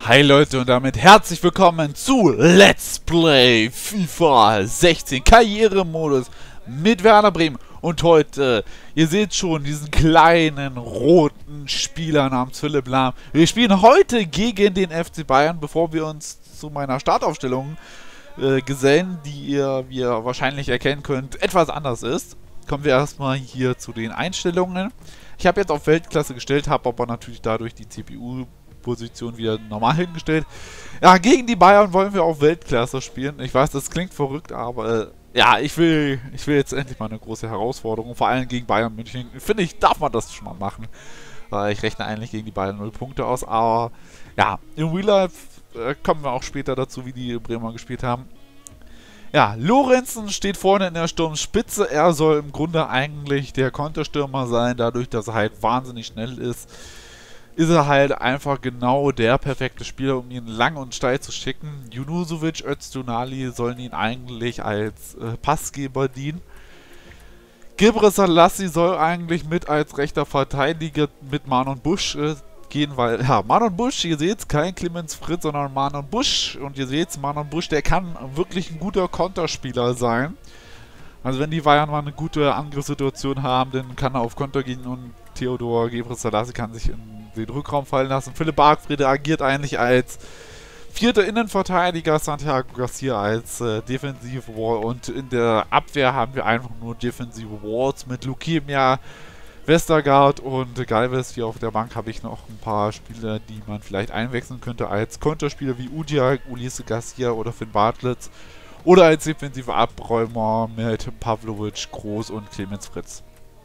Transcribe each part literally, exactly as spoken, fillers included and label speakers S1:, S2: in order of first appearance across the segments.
S1: Hi Leute und damit herzlich willkommen zu Let's Play FIFA sechzehn Karrieremodus mit Werder Bremen. Und heute, ihr seht schon, diesen kleinen roten Spieler namens Philipp Lahm. Wir spielen heute gegen den F C Bayern, bevor wir uns zu meiner Startaufstellung äh, gesellen, die ihr, wie ihr wahrscheinlich erkennen könnt, etwas anders ist. Kommen wir erstmal hier zu den Einstellungen. Ich habe jetzt auf Weltklasse gestellt, habe aber natürlich dadurch die C P U-Position wieder normal hingestellt. Ja, gegen die Bayern wollen wir auf Weltklasse spielen. Ich weiß, das klingt verrückt, aber äh, ja, ich will, ich will jetzt endlich mal eine große Herausforderung, vor allem gegen Bayern München. Finde ich, darf man das schon mal machen. Äh, ich rechne eigentlich gegen die Bayern null Punkte aus, aber ja, im Real Life äh, kommen wir auch später dazu, wie die Bremer gespielt haben. Ja, Lorenzen steht vorne in der Sturmspitze. Er soll im Grunde eigentlich der Konterstürmer sein, dadurch, dass er halt wahnsinnig schnell ist. Ist er halt einfach genau der perfekte Spieler, um ihn lang und steil zu schicken. Junuzovic, Öztunali sollen ihn eigentlich als äh, Passgeber dienen. Gebre Selassie soll eigentlich mit als rechter Verteidiger mit Marlon Busch äh, gehen, weil, ja, Marlon Busch, ihr seht, kein Clemens Fritz, sondern Marlon Busch. Und ihr seht, Marlon Busch, der kann wirklich ein guter Konterspieler sein. Also wenn die Bayern mal eine gute Angriffssituation haben, dann kann er auf Konter gehen und Theodor Gebre Selassie kann sich in den Rückraum fallen lassen. Philipp Bargfrede agiert eigentlich als vierter Innenverteidiger, Santiago Garcia als äh, Defensive Wall und in der Abwehr haben wir einfach nur defensive Walls mit Lukemia, Westergaard und Galvez. Hier auf der Bank habe ich noch ein paar Spieler, die man vielleicht einwechseln könnte als Konterspieler wie Udiak, Ulisse Garcia oder Finn Bartels oder als defensive Abräumer mit Pavlovic, Groß und Clemens Fritz.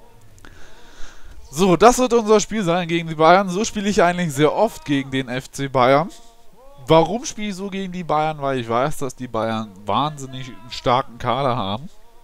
S1: So, das wird unser Spiel sein gegen die Bayern. So spiele ich eigentlich sehr oft gegen den F C Bayern. Warum spiele ich so gegen die Bayern? Weil ich weiß, dass die Bayern wahnsinnig einen starken Kader haben.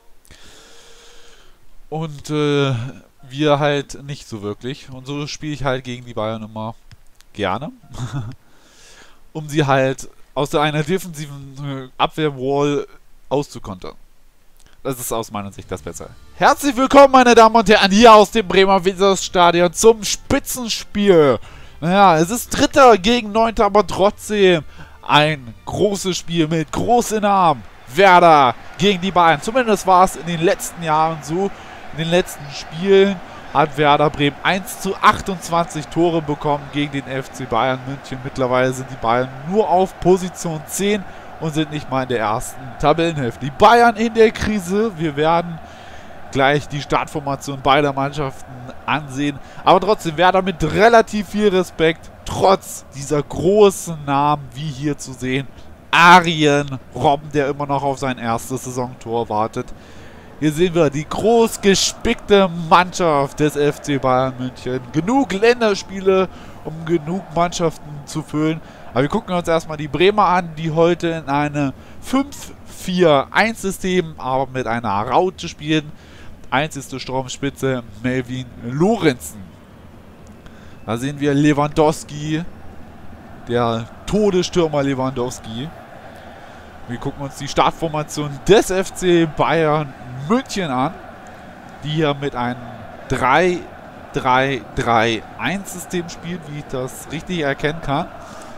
S1: Und äh, wir halt nicht so wirklich. Und so spiele ich halt gegen die Bayern immer gerne. Um sie halt aus einer defensiven Abwehrwall auszukontern. Das ist aus meiner Sicht das Bessere. Herzlich willkommen, meine Damen und Herren, hier aus dem Bremer Weserstadion zum Spitzenspiel. Naja, es ist Dritter gegen Neunter, aber trotzdem ein großes Spiel mit großen Namen. Werder gegen die Bayern. Zumindest war es in den letzten Jahren so. In den letzten Spielen hat Werder Bremen eins zu achtundzwanzig Tore bekommen gegen den F C Bayern München. Mittlerweile sind die Bayern nur auf Position zehn und sind nicht mal in der ersten Tabellenhälfte. Die Bayern in der Krise. Wir werden gleich die Startformation beider Mannschaften ansehen. Aber trotzdem Werder mit relativ viel Respekt, trotz dieser großen Namen, wie hier zu sehen. Arjen Robben, der immer noch auf sein erstes Saisontor wartet. Hier sehen wir die groß gespickte Mannschaft des F C Bayern München. Genug Länderspiele, um genug Mannschaften zu füllen. Aber wir gucken uns erstmal die Bremer an, die heute in einem fünf vier eins System, aber mit einer Raute spielen. Eins ist die Sturmspitze Melvin Lorenzen. Da sehen wir Lewandowski, der Todesstürmer Lewandowski. Wir gucken uns die Startformation des F C Bayern München an, die hier mit einem drei drei drei eins System spielt, wie ich das richtig erkennen kann.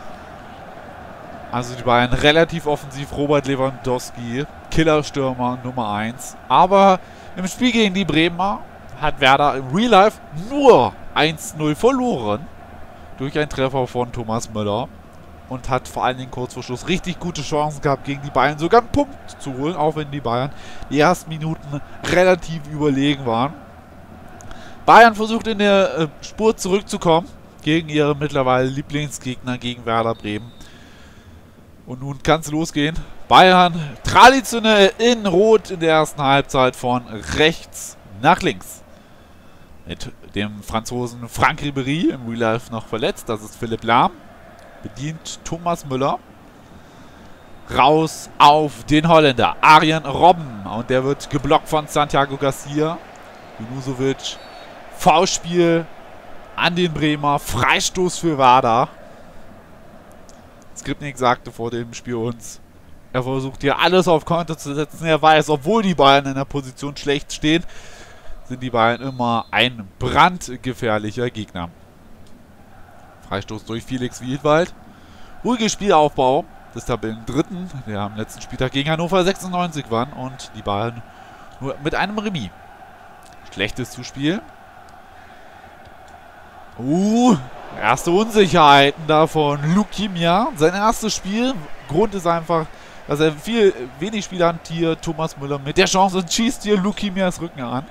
S1: Also die Bayern relativ offensiv, Robert Lewandowski, Killerstürmer Nummer eins. Aber im Spiel gegen die Bremer hat Werder im Real Life nur eins null verloren durch einen Treffer von Thomas Müller und hat vor allen Dingen kurz vor Schluss richtig gute Chancen gehabt, gegen die Bayern sogar einen Punkt zu holen, auch wenn die Bayern die ersten Minuten relativ überlegen waren. Bayern versucht in der äh, Spur zurückzukommen gegen ihre mittlerweile Lieblingsgegner, gegen Werder Bremen. Und nun kann es losgehen. Bayern traditionell in Rot in der ersten Halbzeit von rechts nach links. Mit dem Franzosen Franck Ribéry im Real Life noch verletzt. Das ist Philipp Lahm. Bedient Thomas Müller. Raus auf den Holländer Arjen Robben. Und der wird geblockt von Santiago Garcia. Junuzovic. Foulspiel an den Bremer. Freistoß für Werder. Skripnik sagte vor dem Spiel uns, er versucht hier alles auf Konter zu setzen. Er weiß, obwohl die Bayern in der Position schlecht stehen, sind die Bayern immer ein brandgefährlicher Gegner. Freistoß durch Felix Wiedwald. ruhiger Spielaufbau des Tabellendritten, der am letzten Spieltag gegen Hannover sechsundneunzig waren und die Bayern nur mit einem Remis. Schlechtes Zuspiel. Uh, erste Unsicherheiten da von Lukimia. Sein erstes Spiel. Grund ist einfach, dass er viel wenig Spieler hat hier. Thomas Müller mit der Chance und schießt hier Lukimias Rücken an.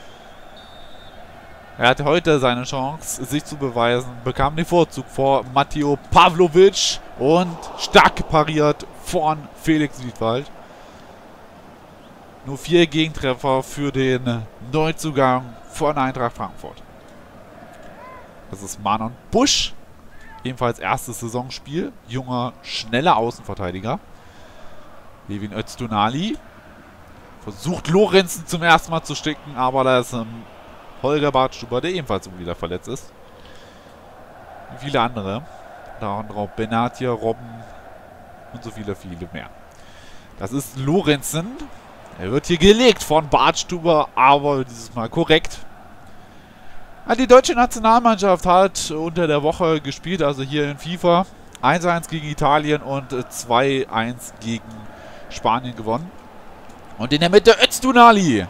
S1: Er hatte heute seine Chance, sich zu beweisen. Bekam den Vorzug vor Matteo Pavlovic und stark pariert von Felix Wiedwald. Nur vier Gegentreffer für den Neuzugang von Eintracht Frankfurt. Das ist Manon Busch. Ebenfalls erstes Saisonspiel. Junger, schneller Außenverteidiger. Levin Öztunali. Versucht Lorenzen zum ersten Mal zu sticken, aber da ist ähm, Holger Bartstuber, der ebenfalls wieder verletzt ist. Wie viele andere. Darunter Benatia, Robben und so viele, viele mehr. Das ist Lorenzen. Er wird hier gelegt von Bartstuber, aber dieses Mal korrekt. Die deutsche Nationalmannschaft hat unter der Woche gespielt, also hier in FIFA. eins eins gegen Italien und zwei eins gegen Spanien gewonnen. Und in der Mitte Öztunali.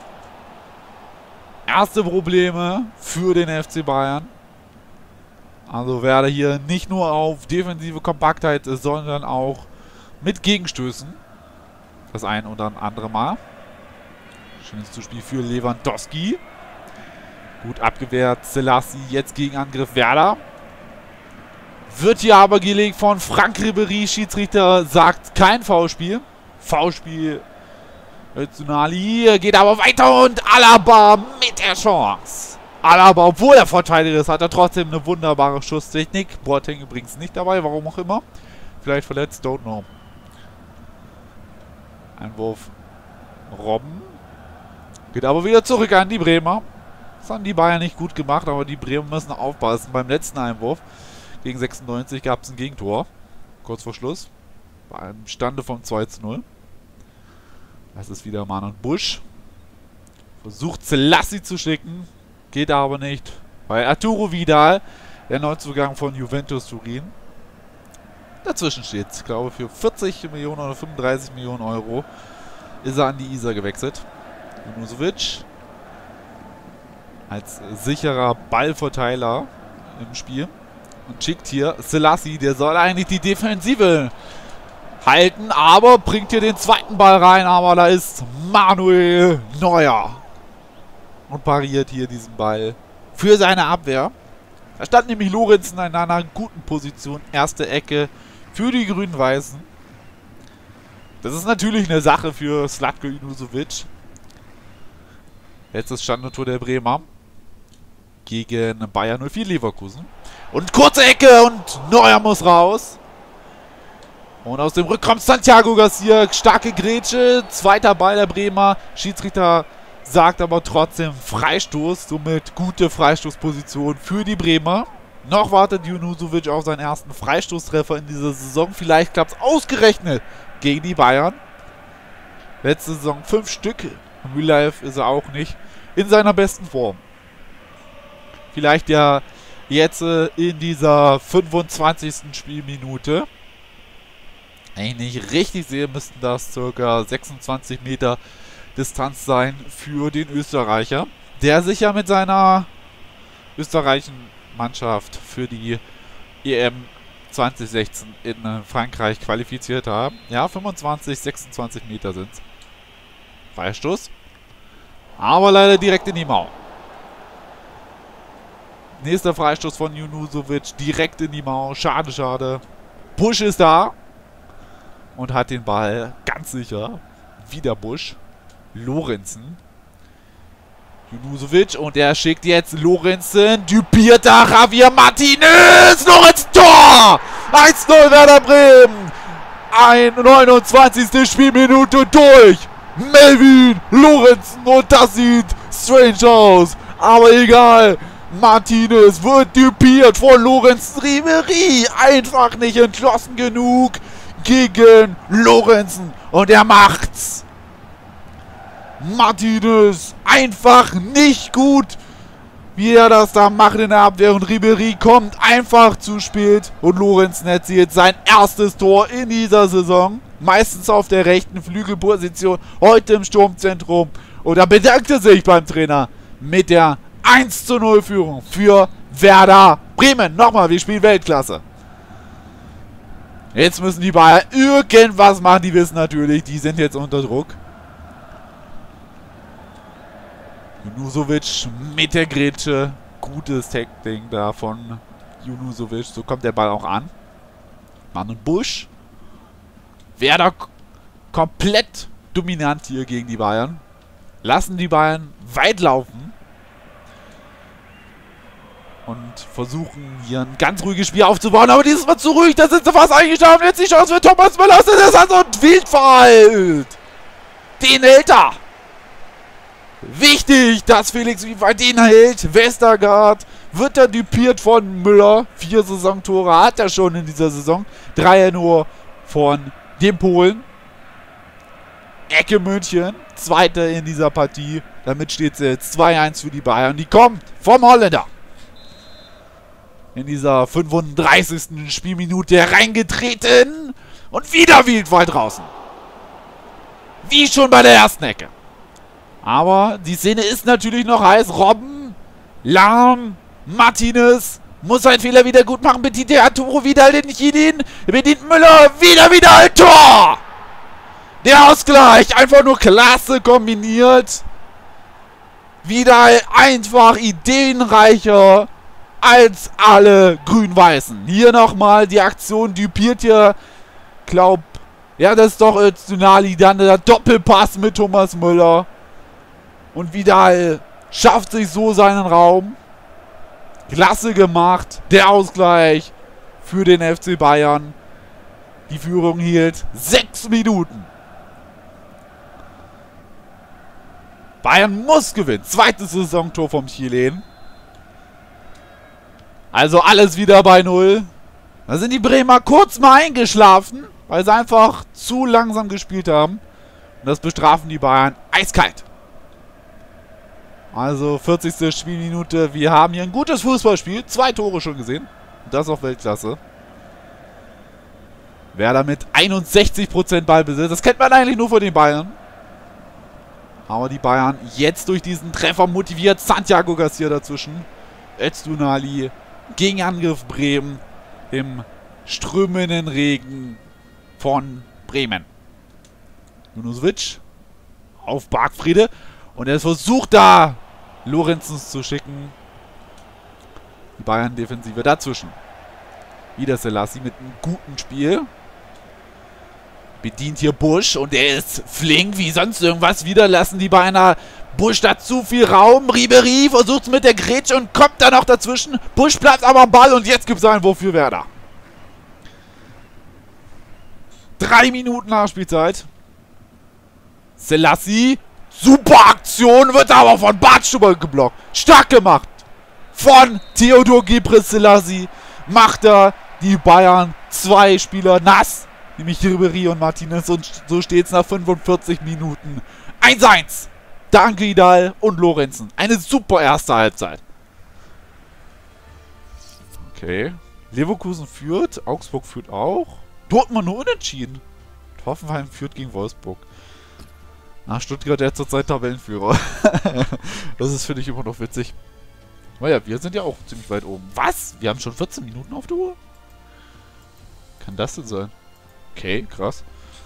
S1: Erste Probleme für den F C Bayern. Also werde hier nicht nur auf defensive Kompaktheit, sondern auch mit Gegenstößen. Das ein oder andere Mal. Schönes Zuspiel für Lewandowski. Gut abgewehrt, Selassie, jetzt gegen Angriff Werder. Wird hier aber gelegt von Frank Ribéry. Schiedsrichter sagt kein Foulspiel. Foulspiel Öztunali, geht aber weiter und Alaba mit der Chance. Alaba, obwohl er Verteidiger ist, hat er trotzdem eine wunderbare Schusstechnik. Boateng übrigens nicht dabei, warum auch immer. Vielleicht verletzt, don't know. Einwurf Robben. Geht aber wieder zurück an die Bremer. Das haben die Bayern nicht gut gemacht, aber die Bremer müssen aufpassen. Beim letzten Einwurf gegen sechsundneunzig gab es ein Gegentor. Kurz vor Schluss. Bei einem Stande vom zwei zu null. Das ist wieder Manon Busch. Versucht Selassie zu schicken. Geht aber nicht. Bei Arturo Vidal, der Neuzugang von Juventus Turin. Dazwischen steht, ich glaube, für vierzig Millionen oder fünfunddreißig Millionen Euro ist er an die Isar gewechselt. Junusovic als sicherer Ballverteiler im Spiel. Und schickt hier Selassie, der soll eigentlich die Defensive halten, aber bringt hier den zweiten Ball rein, aber da ist Manuel Neuer. Und pariert hier diesen Ball für seine Abwehr. Da stand nämlich Lorenzen in einer guten Position. Erste Ecke für die Grün-Weißen. Das ist natürlich eine Sache für Zlatko Junusovic. Jetzt das Standardtor der Bremer gegen Bayer null vier Leverkusen. Und kurze Ecke und Neuer muss raus. Und aus dem Rückraum Santiago Garcia, starke Grätsche, zweiter Ball der Bremer. Schiedsrichter sagt aber trotzdem Freistoß, somit gute Freistoßposition für die Bremer. Noch wartet Junusovic auf seinen ersten Freistoßtreffer in dieser Saison. Vielleicht klappt es ausgerechnet gegen die Bayern. Letzte Saison fünf Stück. Im Real Life ist er auch nicht in seiner besten Form. Vielleicht ja jetzt äh, in dieser fünfundzwanzigsten Spielminute. Wenn ich nicht richtig sehe, müssten das ca. sechsundzwanzig Meter Distanz sein für den Österreicher, der sich ja mit seiner österreichischen Mannschaft für die E M zwanzig sechzehn in äh, Frankreich qualifiziert haben. Ja, fünfundzwanzig, sechsundzwanzig Meter sind es. Freistoß. Aber leider direkt in die Mauer. Nächster Freistoß von Junusovic. Direkt in die Mauer. Schade, schade. Busch ist da. Und hat den Ball ganz sicher. Wieder Busch. Lorenzen. Junusovic. Und er schickt jetzt Lorenzen. Dupiert da Javier Martinez. Lorenz Tor! eins null Werder Bremen. neunundzwanzigste Spielminute durch. Melvin Lorenzen. Und das sieht strange aus. Aber egal. Martinez wird dupiert von Lorenzen Ribéry. Einfach nicht entschlossen genug gegen Lorenzen. Und er macht's. Martinez einfach nicht gut. wie er das da macht in der Abwehr. Und Ribéry kommt einfach zu spät. Und Lorenzen erzielt sein erstes Tor in dieser Saison. Meistens auf der rechten Flügelposition. Heute im Sturmzentrum. Und er bedankte sich beim Trainer mit der eins zu null Führung für Werder Bremen. Nochmal, wir spielen Weltklasse. Jetzt müssen die Bayern irgendwas machen. Die wissen natürlich, die sind jetzt unter Druck. Junusovic mit der Grätsche. Gutes Tackling da von Junusovic. So kommt der Ball auch an. Mann und Busch. Werder komplett dominant hier gegen die Bayern. Lassen die Bayern weit laufen. Und versuchen hier ein ganz ruhiges Spiel aufzubauen. Aber dieses Mal zu ruhig. Da sind sie fast eingeschlafen. Jetzt die Chance für Thomas Müller. Das ist also ein Wildfall. Den hält er. Wichtig, dass Felix Wiefer den hält. Westergaard wird dann düpiert von Müller. Vier Saisontore hat er schon in dieser Saison. Drei nur von dem Polen. Ecke München. Zweite in dieser Partie. Damit steht es jetzt zwei eins für die Bayern. Die kommt vom Holländer. In dieser fünfunddreißigsten Spielminute reingetreten. Und wieder Wildfall draußen. Wie schon bei der ersten Ecke. Aber die Szene ist natürlich noch heiß. Robben, Lahm, Martinez muss seinen Fehler wieder gut machen. Bedient der Arturo Vidal den Chinin. Bedient Müller. Wieder Vidal. Tor! Der Ausgleich. Einfach nur klasse kombiniert. Vidal einfach ideenreicher als alle Grün-Weißen. Hier nochmal die Aktion düpiert hier. Glaub, ja, das ist doch Öztunali. Dann der Doppelpass mit Thomas Müller. Und Vidal schafft sich so seinen Raum. Klasse gemacht. Der Ausgleich für den F C Bayern. Die Führung hielt sechs Minuten. Bayern muss gewinnen. Zweites Saisontor vom Chilen. Also alles wieder bei Null. Da sind die Bremer kurz mal eingeschlafen, weil sie einfach zu langsam gespielt haben. Und das bestrafen die Bayern eiskalt. Also vierzigste Spielminute. Wir haben hier ein gutes Fußballspiel. Zwei Tore schon gesehen. Und das auf Weltklasse. Werder mit einundsechzig Prozent Ballbesitz. Das kennt man eigentlich nur von den Bayern. Aber die Bayern jetzt durch diesen Treffer motiviert. Santiago Garcia dazwischen. Öztunali. Gegenangriff Bremen im strömenden Regen von Bremen. Junusovic auf Bargfriede. Und er versucht da, Lorenzen zu schicken. Die Bayern-Defensive dazwischen. Wieder Selassie mit einem guten Spiel. Bedient hier Busch und er ist flink wie sonst irgendwas. Wieder lassen die Bayern Busch da zu viel Raum. Ribéry versucht es mit der Grätsche und kommt da noch dazwischen. Busch bleibt aber am Ball und jetzt gibt es Einwurf für Werder. Drei Minuten Nachspielzeit. Selassie. Super Aktion, wird aber von Bartstuber geblockt. Stark gemacht. Von Theodor Gebrselassie macht er die Bayern zwei Spieler nass. Nämlich Ribéry und Martinez. Und so steht es nach fünfundvierzig Minuten. eins eins. Dank Vidal und Lorenzen. Eine super erste Halbzeit. Okay. Leverkusen führt. Augsburg führt auch. Dortmund nur unentschieden. Hoffenheim führt gegen Wolfsburg. Ach, Stuttgart der zurzeit Tabellenführer. Das ist, finde ich, immer noch witzig. Naja, wir sind ja auch ziemlich weit oben. Was? Wir haben schon vierzehn Minuten auf der Uhr? Kann das denn sein? Okay, krass.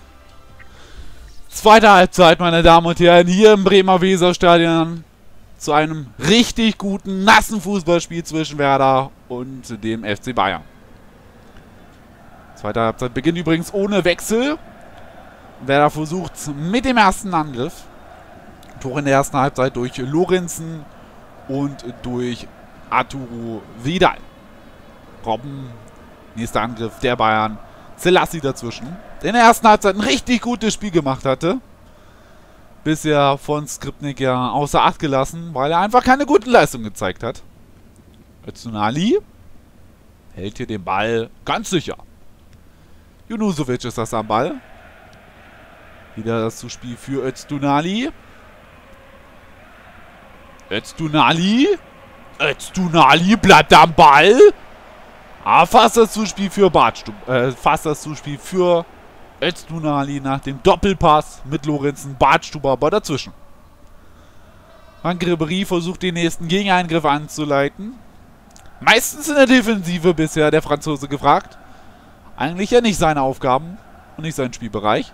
S1: Zweite Halbzeit, meine Damen und Herren, hier im Bremer Weserstadion. Zu einem richtig guten, nassen Fußballspiel zwischen Werder und dem F C Bayern. Zweite Halbzeit beginnt übrigens ohne Wechsel. Werder versucht mit dem ersten Angriff. Tor in der ersten Halbzeit durch Lorenzen und durch Arturo Vidal. Robben, nächster Angriff der Bayern. Selassie dazwischen. Der in der ersten Halbzeit ein richtig gutes Spiel gemacht hatte. Bisher von Skripnik ja außer Acht gelassen, weil er einfach keine guten Leistungen gezeigt hat. Öztunali hält hier den Ball ganz sicher. Junusovic ist das am Ball. Wieder das Zuspiel für Öztunali. Öztunali. Öztunali bleibt am Ball. Ah, fast das Zuspiel für Bartstub. Äh, fast das Zuspiel für Öztunali nach dem Doppelpass mit Lorenzen. Bartstuber aber dazwischen. Franck Ribéry versucht den nächsten Gegeneingriff anzuleiten. Meistens in der Defensive bisher der Franzose gefragt. Eigentlich ja nicht seine Aufgaben und nicht sein Spielbereich.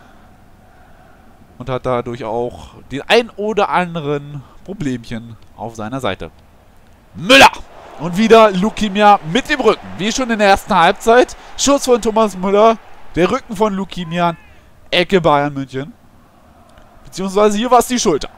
S1: Und hat dadurch auch den ein oder anderen Problemchen auf seiner Seite. Müller! Und wieder Lukimia mit dem Rücken. Wie schon in der ersten Halbzeit. Schuss von Thomas Müller. Der Rücken von Lukimia. Ecke Bayern München. Beziehungsweise hier war es die Schulter.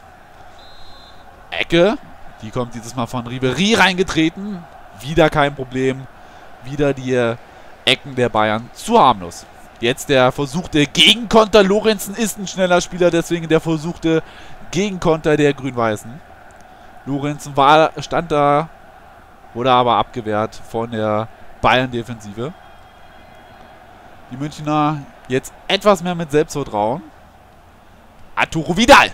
S1: Ecke. Die kommt dieses Mal von Ribéry reingetreten. Wieder kein Problem. Wieder die Ecken der Bayern zu harmlos. Jetzt der versuchte Gegenkonter. Lorenzen ist ein schneller Spieler, deswegen der versuchte Gegenkonter der Grün-Weißen. Lorenzen war, stand da, wurde aber abgewehrt von der Bayern-Defensive. Die Münchner jetzt etwas mehr mit Selbstvertrauen. Arturo Vidal.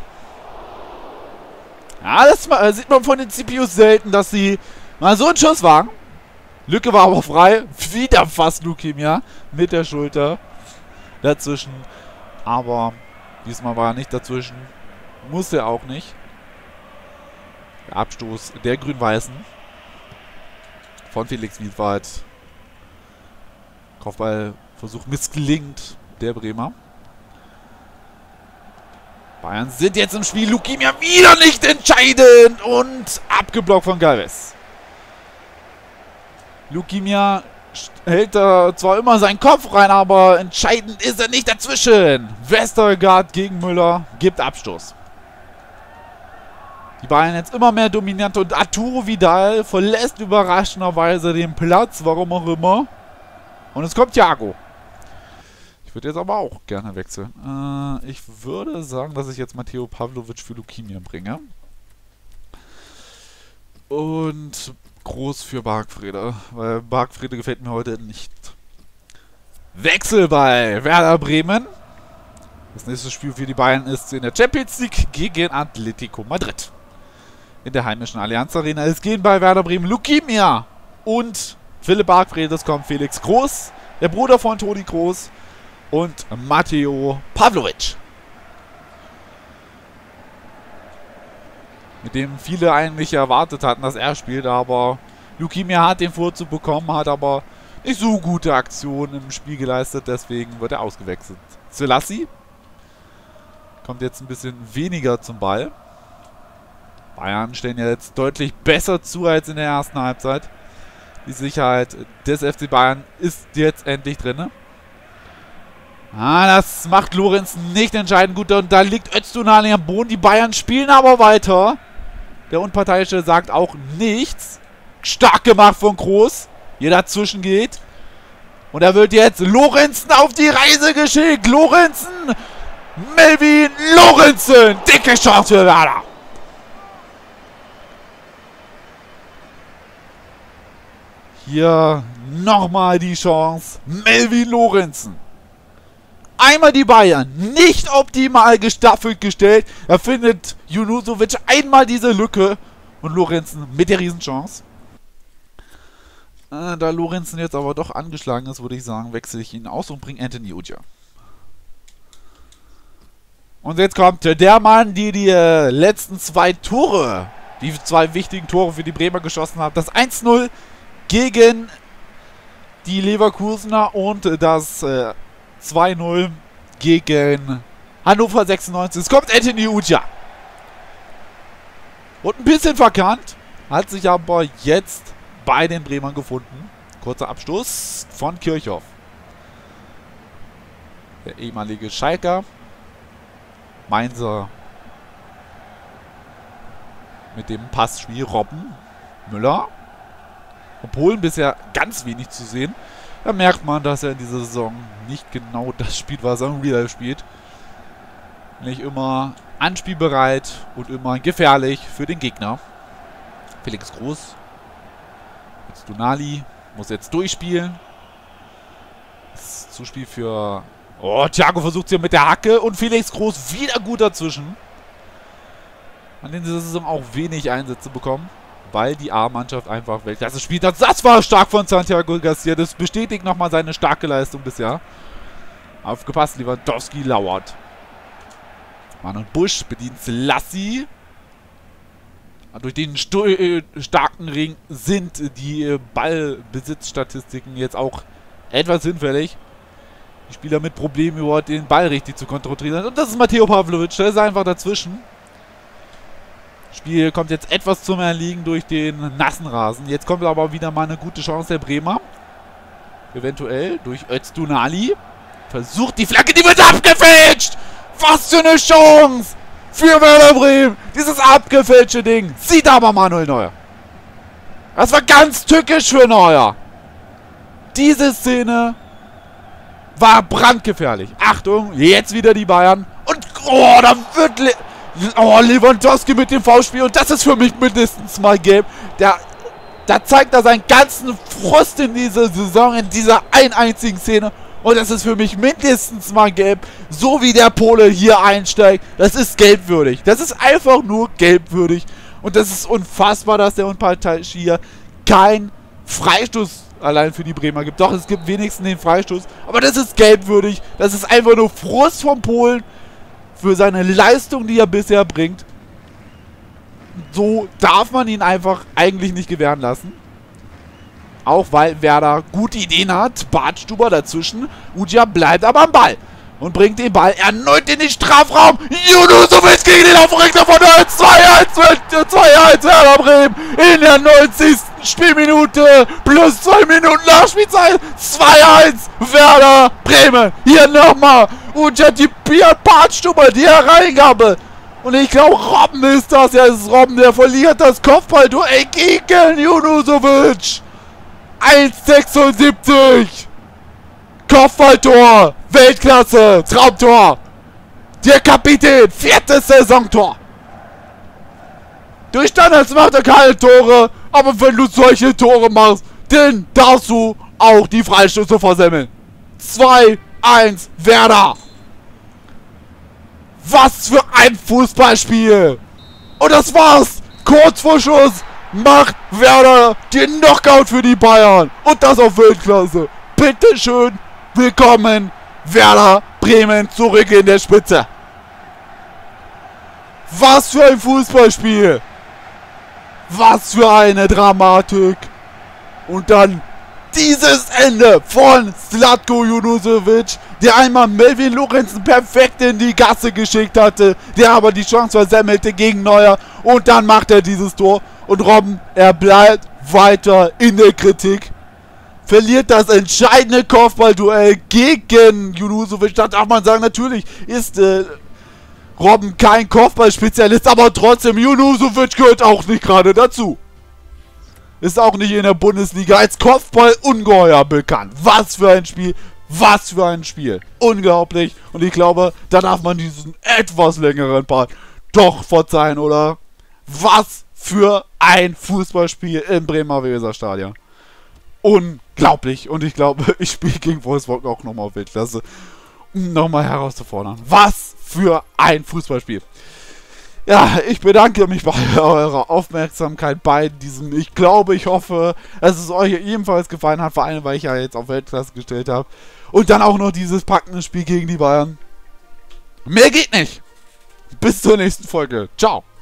S1: Ja, das sieht man von den C P Us selten, dass sie mal so einen Schuss wagen. Lücke war aber frei. Wieder fast Lukimia mit der Schulter dazwischen. Aber diesmal war er nicht dazwischen. Musste er auch nicht. Der Abstoß der Grün-Weißen von Felix Wiedwald. Kopfballversuch missgelingt der Bremer. Bayern sind jetzt im Spiel. Lukimia wieder nicht entscheidend und abgeblockt von Galvez. Lukimia hält da zwar immer seinen Kopf rein, aber entscheidend ist er nicht dazwischen. Westergaard gegen Müller gibt Abstoß. Die Bayern jetzt immer mehr dominant und Arturo Vidal verlässt überraschenderweise den Platz, warum auch immer. Und es kommt Thiago. Ich würde jetzt aber auch gerne wechseln. Äh, ich würde sagen, dass ich jetzt Matteo Pavlovic für Lukimia bringe. Und Groß für Bargfrede, weil Bargfrede gefällt mir heute nicht. Wechsel bei Werder Bremen. Das nächste Spiel für die Bayern ist in der Champions League gegen Atletico Madrid. In der heimischen Allianz Arena. Es gehen bei Werder Bremen Lukimia und Philipp Bargfrede. Es kommt Felix Groß, der Bruder von Toni Kroos, und Matteo Pavlovic. Mit dem viele eigentlich erwartet hatten, dass er spielt, aber Lukimia hat den Vorzug bekommen, hat aber nicht so gute Aktionen im Spiel geleistet, deswegen wird er ausgewechselt. Selassie kommt jetzt ein bisschen weniger zum Ball. Bayern stellen ja jetzt deutlich besser zu als in der ersten Halbzeit. Die Sicherheit des F C Bayern ist jetzt endlich drin. Ah, das macht Lorenzen nicht entscheidend gut. Und da liegt Öztunali am Boden. Die Bayern spielen aber weiter. Der Unparteiische sagt auch nichts. Stark gemacht von Kroos. Hier dazwischen geht. Und da wird jetzt Lorenzen auf die Reise geschickt. Lorenzen. Melvin Lorenzen. Dicke Chance für Werder. Hier nochmal die Chance. Melvin Lorenzen. Einmal die Bayern nicht optimal gestaffelt gestellt. Da findet Junusovic einmal diese Lücke. Und Lorenzen mit der Riesenchance. Äh, da Lorenzen jetzt aber doch angeschlagen ist, würde ich sagen, wechsle ich ihn aus und bringe Anthony Ujah. Und jetzt kommt der Mann, der die äh, letzten zwei Tore, die zwei wichtigen Tore für die Bremer geschossen hat. Das eins null gegen die Leverkusener und das äh, zwei null gegen Hannover sechsundneunzig. Es kommt Anthony Ujah. Und ein bisschen verkannt. Hat sich aber jetzt bei den Bremern gefunden. Kurzer Abstoß von Kirchhoff. Der ehemalige Schalker. Mainzer. Mit dem Passspiel Robben. Müller. Von Polen bisher ganz wenig zu sehen. Da merkt man, dass er in dieser Saison nicht genau das spielt, was er im Real Life spielt. Nicht immer anspielbereit und immer gefährlich für den Gegner. Felix Groß. Jetzt Dunali. Muss jetzt durchspielen. Das Zuspiel für... Oh, Thiago versucht es hier mit der Hacke. Und Felix Groß wieder gut dazwischen. Hat in dieser Saison auch wenig Einsätze bekommen. weil die A-Mannschaft einfach Weltklasse spielt. Das, das war stark von Santiago Garcia. Das bestätigt nochmal seine starke Leistung bisher. Aufgepasst, Lewandowski lauert. Mann und Busch bedient Selassie. Durch den äh, starken Ring sind die äh, Ballbesitzstatistiken jetzt auch etwas hinfällig. Die Spieler mit Problemen überhaupt den Ball richtig zu kontrollieren. Und das ist Mateo Pavlovic, der ist einfach dazwischen. Das Spiel kommt jetzt etwas zum Erliegen durch den nassen Rasen. Jetzt kommt aber wieder mal eine gute Chance der Bremer. Eventuell durch Öztunali. Versucht die Flanke, die wird abgefälscht! Was für eine Chance für Werder Bremen! Dieses abgefälschte Ding. Sieht aber Manuel Neuer. Das war ganz tückisch für Neuer. Diese Szene war brandgefährlich. Achtung, jetzt wieder die Bayern. Und, oh, da wird Le oh, Lewandowski mit dem Foulspiel. Und das ist für mich mindestens mal gelb. Der, da zeigt er seinen ganzen Frust in dieser Saison, in dieser einen einzigen Szene. Und das ist für mich mindestens mal gelb. So wie der Pole hier einsteigt. Das ist gelbwürdig. Das ist einfach nur gelbwürdig. Und das ist unfassbar, dass der Unparteiische hier kein Freistoß allein für die Bremer gibt. Doch, es gibt wenigstens den Freistoß. Aber das ist gelbwürdig. Das ist einfach nur Frust vom Polen für seine Leistung, die er bisher bringt. So darf man ihn einfach eigentlich nicht gewähren lassen. Auch weil Werder gute Ideen hat. Bartstuber dazwischen. Uja bleibt aber am Ball. Und bringt den Ball erneut in den Strafraum. Junusovic gegen den Aufrichter von Neuer. zwei eins Werder Bremen in der neunzigsten Spielminute. Plus zwei Minuten Nachspielzeit. zwei eins Werder Bremen. Hier nochmal. Uja die Bartstuber, die Hereingabe. Und ich glaube, Robben ist das. Ja, es ist Robben, der verliert das Kopfballduell gegen Junusovic. eins sechsundsiebzig. Kopfballtor. Weltklasse. Traumtor. Der Kapitän. Viertes Saisontor. Durch Standards macht er keine Tore. Aber wenn du solche Tore machst, dann darfst du auch die Freistöße versemmeln. zwei eins Werder. Was für ein Fußballspiel. Und das war's. Kurz vor Schluss macht Werder den Knockout für die Bayern. Und das auf Weltklasse. Bitteschön. Willkommen, Werder Bremen, zurück in der Spitze. Was für ein Fußballspiel. Was für eine Dramatik. Und dann dieses Ende von Zlatko Junusovic, der einmal Melvin Lorenzen perfekt in die Gasse geschickt hatte, der aber die Chance versemmelte gegen Neuer. Und dann macht er dieses Tor. Und Robben, er bleibt weiter in der Kritik. Verliert das entscheidende Kopfballduell gegen Junusovic. Da darf man sagen, natürlich ist äh, Robben kein Kopfballspezialist, aber trotzdem, Junusovic gehört auch nicht gerade dazu. Ist auch nicht in der Bundesliga als Kopfball-Ungeheuer bekannt. Was für ein Spiel, was für ein Spiel. Unglaublich. Und ich glaube, da darf man diesen etwas längeren Part doch verzeihen, oder? Was für ein Fußballspiel im Bremer Weserstadion. Unglaublich. Und ich glaube, ich spiele gegen Wolfsburg auch nochmal auf Weltklasse, um nochmal herauszufordern. Was für ein Fußballspiel. Ja, ich bedanke mich bei eurer Aufmerksamkeit bei diesem. Ich glaube, ich hoffe, dass es euch ebenfalls gefallen hat, vor allem, weil ich ja jetzt auf Weltklasse gestellt habe. Und dann auch noch dieses packende Spiel gegen die Bayern. Mehr geht nicht. Bis zur nächsten Folge. Ciao.